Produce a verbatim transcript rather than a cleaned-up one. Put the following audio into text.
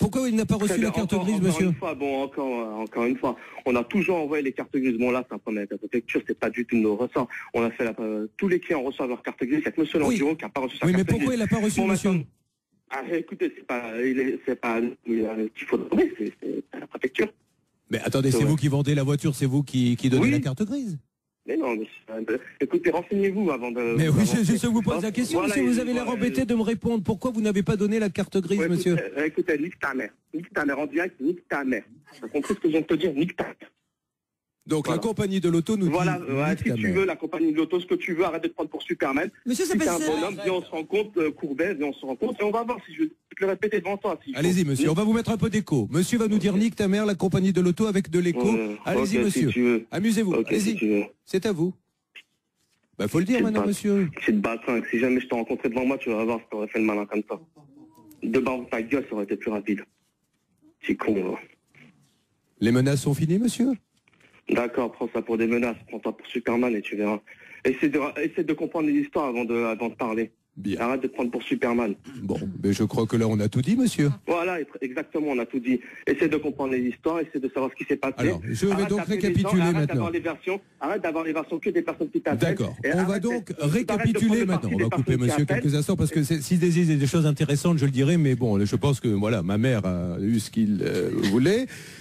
Pourquoi il n'a pas reçu Très bien, la carte encore, grise, encore monsieur? une fois, bon, encore, encore une fois, on a toujours envoyé les cartes grises. Bon, là, c'est un problème avec la préfecture, c'est pas du tout nos ressorts. On a fait la, euh, tous les clients reçoivent leur carte grise. Il y a que monsieur Oui. Landiro qui n'a pas reçu sa Oui, carte mais grise. pourquoi il n'a pas reçu, Bon, monsieur? maintenant, ah, écoutez, c'est pas, il est- c'est pas euh, qu'il faut demander, c'est c'est la préfecture. Mais attendez, C'est c'est vrai. vous qui vendez la voiture, c'est vous qui, qui donnez Oui. la carte grise. Mais non, mais, euh, écoutez, renseignez-vous avant de. Mais oui, d'avancer. je, je vous pose la question, Voilà, monsieur, vous il- avez l'air voilà, embêté de me répondre. Pourquoi vous n'avez pas donné la carte grise, Ouais, monsieur? écoutez, euh, écoutez, nique ta mère. Nique ta mère en direct, nique ta mère. T'as compris ce que je viens de te dire? Nique ta mère. Donc Voilà. la compagnie de l'auto nous Voilà, dit... ouais, nique si ta tu mère. veux, la compagnie de l'auto, ce que tu veux, arrête de te prendre pour Superman. Monsieur, ça Si fait t'es un ça. bonhomme, viens, on se rencontre, euh, Courbet, viens, on se rencontre, et on va voir si je vais te le répéter devant toi. Si Allez-y, monsieur, on va vous mettre un peu d'écho. Monsieur va nous dire nique ta mère, la compagnie de l'auto avec de l'écho. Ouais, Allez-y, ok, monsieur. si tu veux. Amusez-vous, Ok, si allez-y. tu veux. C'est à vous. Bah, faut le dire C'est maintenant, pas- monsieur. C'est de batringue. Si jamais je t'ai rencontré devant moi, tu vas voir si t'aurais fait le malin comme ça. De barre ta gueule, ça aurait été plus rapide. C'est con, là. Les menaces sont finies, monsieur? D'accord, prends ça pour des menaces, prends-toi pour Superman et tu verras. Essaie de, essaie de comprendre les histoires avant de, avant de parler. Bien. Arrête de te prendre pour Superman. Bon, mais je crois que là, on a tout dit, monsieur. Voilà, exactement, on a tout dit. Essaie de comprendre les histoires, essaie de savoir ce qui s'est passé. Alors, je vais Arrête donc d'appeler les récapituler gens, arrête maintenant. d'avoir les versions, arrête d'avoir les versions que des personnes qui t'appellent. D'accord. Et On va arrête donc de- arrête de récapituler prendre le maintenant. parti On des va couper personnes qui monsieur appellent. quelques instants parce que c'est- si désire des choses intéressantes, je le dirai, mais bon, je pense que voilà, ma mère a eu ce qu'il euh, voulait.